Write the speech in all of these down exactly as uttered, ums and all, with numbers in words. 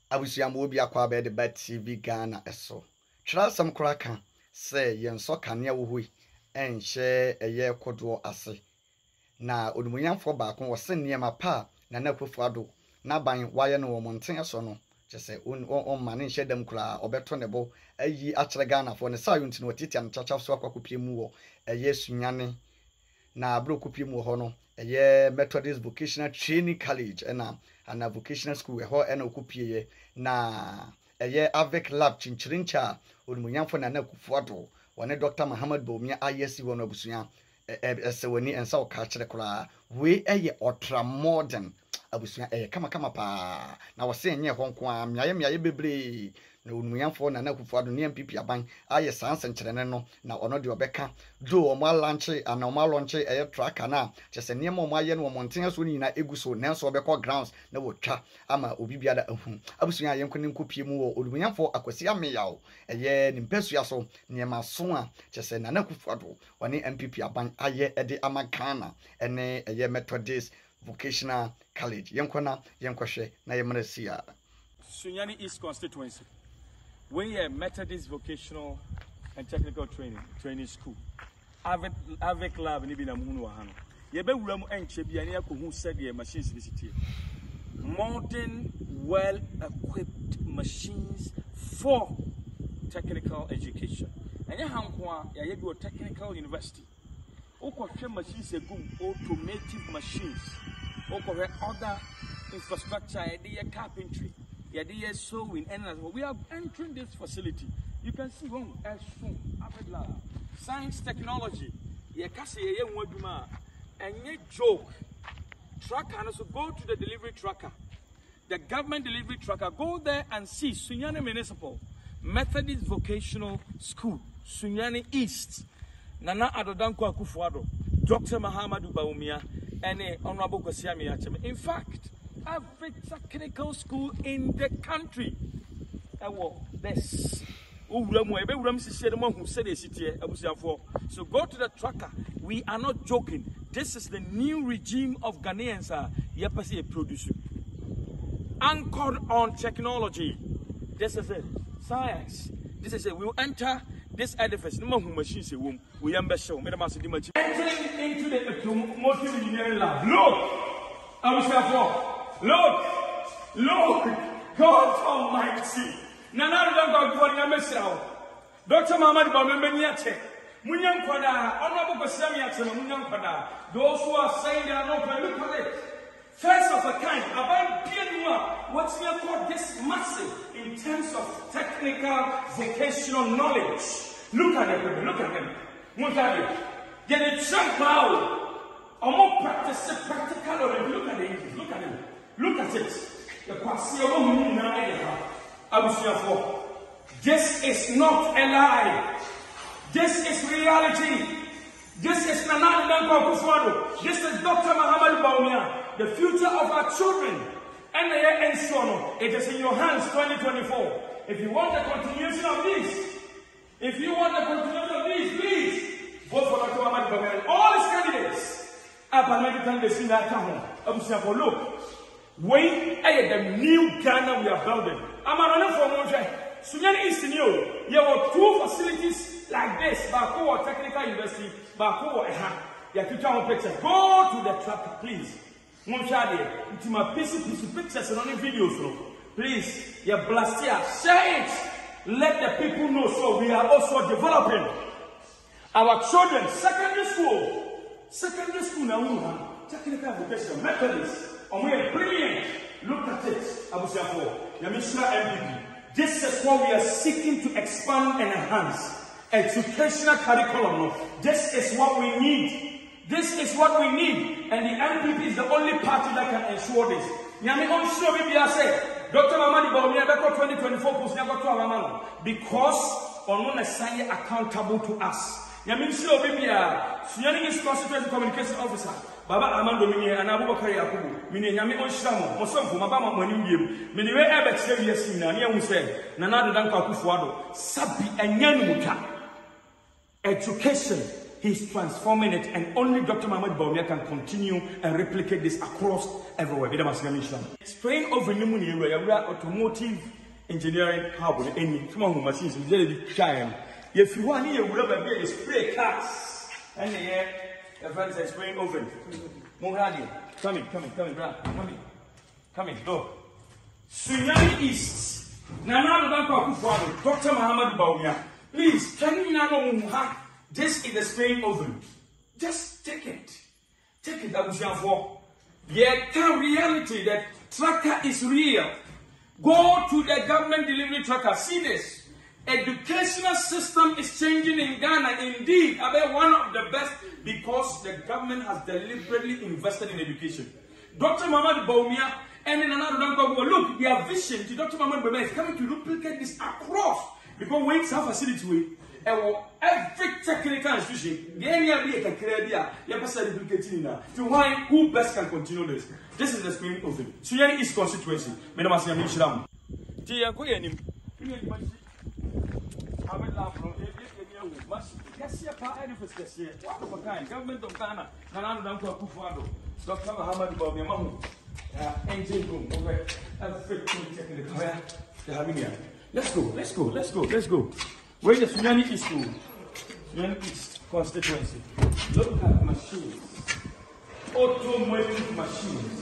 Abusia mo bi akwa be de ba T V Ghana eso. Tra sam kura kan say yenso kanea wo hoi enhye eye kodo ase. Na odumunyamfo baako wo se niema pa na na Akufo-Addo na ban waye no wo monten so no chese on on mane nhye dem kura obeto ne bo ayi akere Ghana fo ne sayo ntino otiti an chacha so akwakopi mu wo eye sunyane na abro kopi mu ho no eye Methodist Vocational Training College ena ana vocational school ho ena okopie na eye Avec Lab chinchirincha odumunyamfo na na Akufo-Addo wone Doctor Muhammad Bawumia ayesi wono abusuya esewani ensa o ka kire kura we eye ultra modern abusuya eh kama kama pa na wose enye ho nko a miaye miaye bebre na onumuyanfo na na Akufo-Addo ne M P P aban aye sanse nkyerene no na ono de obeka do o ma launch ana o ma launch eye tracker na chese ne mo aye no monten so ni na eguso nenso obekọ grounds na wotwa ama obi biada ahu abusuya aye nkone nkopie mu wo onumuyanfo akwasi ameyawo eye ni mpesua so ne ma so a chese na na Akufo-Addo woni M P P aban aye ede amakana ene eye Methodist Vocational College yenkona yenkwhwe na yemresia Sunyani East constituency. We are Methodist Vocational and Technical Training Training School. Avec Avec Lab ni bina muhunu wa hano. Yebe wura mu enche bia ne yakohu said machines visitie. Modern, well-equipped machines for technical education. Anya hankwa ya yebi technical university. Okwhwe machines egum automatic machines. Okwhwe other infrastructure yede carpentry. Yede sewing and we are entering this facility. You can see one as soon Avec Lab. Science technology. Ye kase ye nweduma enye joke. Tracker so go to the delivery tracker. The government delivery tracker, go there and see Sunyani Municipal Methodist Vocational School, Sunyani East. Nana Adodanko Akufo-Addo, Doctor Muhammad Bawumia, and Honorable Kwasi Ameyawo. In fact, every technical school in the country, this. So go to the tracker. We are not joking. This is the new regime of Ghanaians are producing. Anchored on technology. This is it. Science. This is it. We will enter this edifice. No more machines. We are entering into the automotive engineering lab. Look! I was there for. Look! Look! God Almighty! Nana don't go to the Doctor Muhammad Bawumia. Munyam Kwada, Honorable Kwasi Ameyawo, Munyam Kwada. Those who are saying they are not going to look at it. First of a kind, about Pianua, what's here called this massive in terms of technical vocational knowledge. Look at them, look at them. Look at it. Get it jump out. Or more practice, practical or look at it. Look at it. Look at it. The Kwasi Ameyawo. This is not a lie. This is reality. This is Nana Adodanko Akufo-Addo. This is Doctor Muhammad Bawumia. The future of our children. And the ensure it is in your hands twenty twenty-four. If you want the continuation of this, if you want the continuation of this, please vote for Doctor Muhammad Bawumia and all his candidates. Parliamentary that home. Look, wait, the new Ghana we are building. I'm running for more. Sunyani East new. You have two facilities like this. Bako Technical University, Bako Eha. You have to picture. Go to the tracker, please. Monshade, it's my piece piece pictures and only videos. Please, you blast here. Share it. Let the people know. So we are also developing our children. Secondary school, secondary school now. Technical education, Methodist. And we are brilliant. Look at it. Abusafo, Yamishra M P P. This is what we are seeking to expand and enhance. Educational curriculum. This is what we need. This is what we need. And the M P P is the only party that can ensure this. Nyame on sure we say Doctor Muhammad Bawumia twenty twenty-four post never to our because on one side accountable to us. Nyame sure we are Sunyani East Constituency Communication Officer. Baba Amando Mini and Abubakar Yakubu, Mini Yami on Shamo, Mosonko, Mabama Monium, Mini way ever say yes in Nania who said, Nana Adodanko Akufo-Addo, Sabi and Yanuka. Education he's transforming it, and only Doctor Mohamed Bawumia can continue and replicate this across everywhere. Spraying over automotive engineering hub any small machines is very shy. If you want here, we'll have a spray cars and the friends are spraying oven. Mohadi, coming, coming, coming, coming, coming, go. Sunyani East, Nana Danko Doctor Mohamed Bawumia. Please, can you know this is the spraying oven? Just take it. Take it, Abuja for. Yet, the reality that tracker is real. Go to the government delivery tracker. See this. Educational system is changing in Ghana. Indeed, about one of the best because the government has deliberately invested in education. Doctor Mohamed Bawumia and in another look, their vision to Doctor Mohamed Bawumia is coming to replicate this across. Because when it's a facility, every technical institution, the area be a career, you have to replicate now. To why who best can continue this? This is the spirit of it. Sunyani East constituency. Madam Asiam Ishram. Tia Koyanim. I will laugh from it. Yes, yes, yes. What of a kind? Government of Ghana, Nana Danko Kufado, Doctor Mohamed Bawumia, engine room over every technical. Let's go, let's go, let's go, let's go. Where the Sunyani East school? Sunyani East constituency. Look at machines. Automatic machines.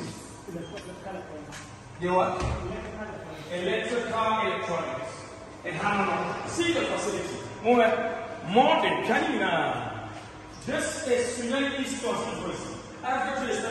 They what? Electrical electronics. And how see the facility. More, more than Canina. This is Sunyani East constituency. After this,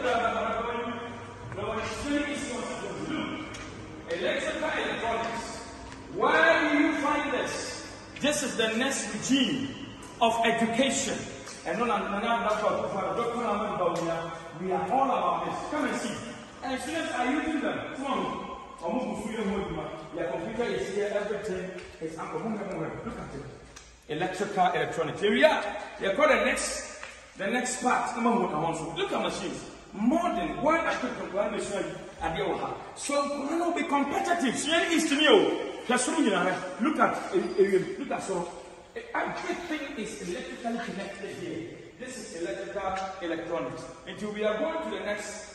Sunyani East constituency. Electrical electronics. Where do you find this? This is the next regime of education. And no, Doctor Mohamed Bawumia, we are all about this. Come and see. And students are using them. Come on. Your computer is here, everything is up. Look at it. Electrical electronics. Here we are. We are called the next, the next part. Look at machines. Modern, one equipment, one machine. So we will be competitive. Sunyani East to me. Look at look at so everything is electrically connected here. This is electrical electronics. Until we are going to the next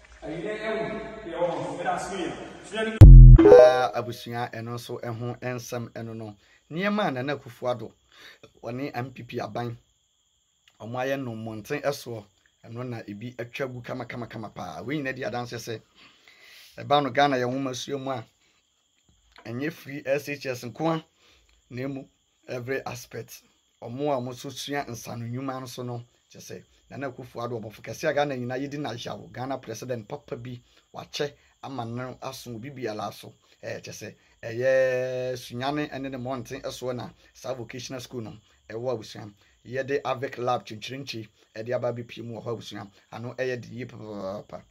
uh Abusia and also ehun ensem eno no. Niema na na Kufuado one M P P aban. Omo aye no monten eso eno na ebi atwagu kama kama kama pa. We na di adanse se eba no Ghana ye nwoma suo mu a enye free S H S nko nemu every aspect omo a mo so sua nsano nyuma no so no chese na na Kufuado obofo kase Ghana nyina yedi na jawo Ghana president papa bi wache ama no aso bibi ala so eh chese eye sunyane ene ne monten eso na sa vocational school no ewo abusuan ye de avec lab chinchirinchi e de aba bi piem wo abusuan ano eye de yi papa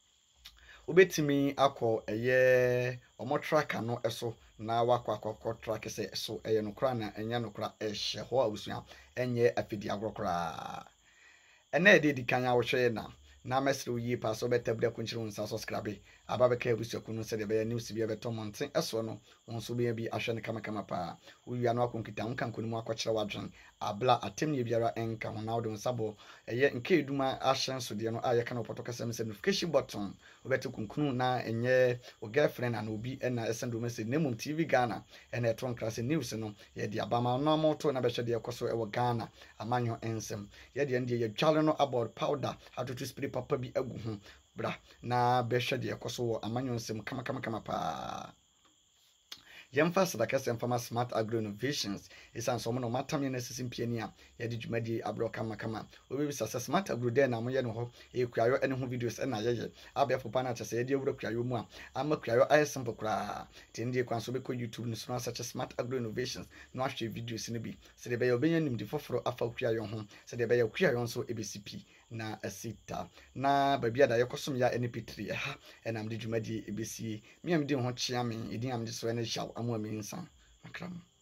obetimi akọ eye omo tracker no eso na wakọ akọ track se eso eye no kra na enya no kra ehye ho abusuan enye afidi agrokra ene de di kanya wo hwe na na mesre yi pa so betabra kunchiri unsa subscribe ababeka ebusuaku no se de be news bi beto monten eso no wonso be bi ahwe ne kama kama pa uwia no akonkita nka nkonimu akọkire wadwen abla atemne biara enka ho na wode nsabo eye nke eduma ahyen so de no ayeka no poto kasem se notification button obeto kunkunu na enye o girlfriend na obi na send message nemum T V Ghana ena eton class news no ye de abama no moto na be hwe de ekoso ewo Ghana amanyo ensem ye de ndie ye twale no about powder how to spray papa bi agu ho bra na be hwe de ekoso wo amanyo ensem kama kama kama pa Yemfa sadakase mfama smart agro innovations isan so no matam ye nesesim piania ye de dwumadi abro kama kama obi bisa smart agro de na mo ye no ho e kuayo ene ho videos ena yeye abia popa na chese ye de wura kuayo mu a ama kuayo aye simple kra tindi kwan so be ko YouTube no so such smart agro innovations no ahwe videos ne bi se de be yo benya nim di foforo afa kuayo ho se de be yo kuayo so E B C P na asita na babia da yekosom ya N P three ha enam de dwumadi E B C mi am de ho chia me edin am de so ene shaw amu ami nsan makram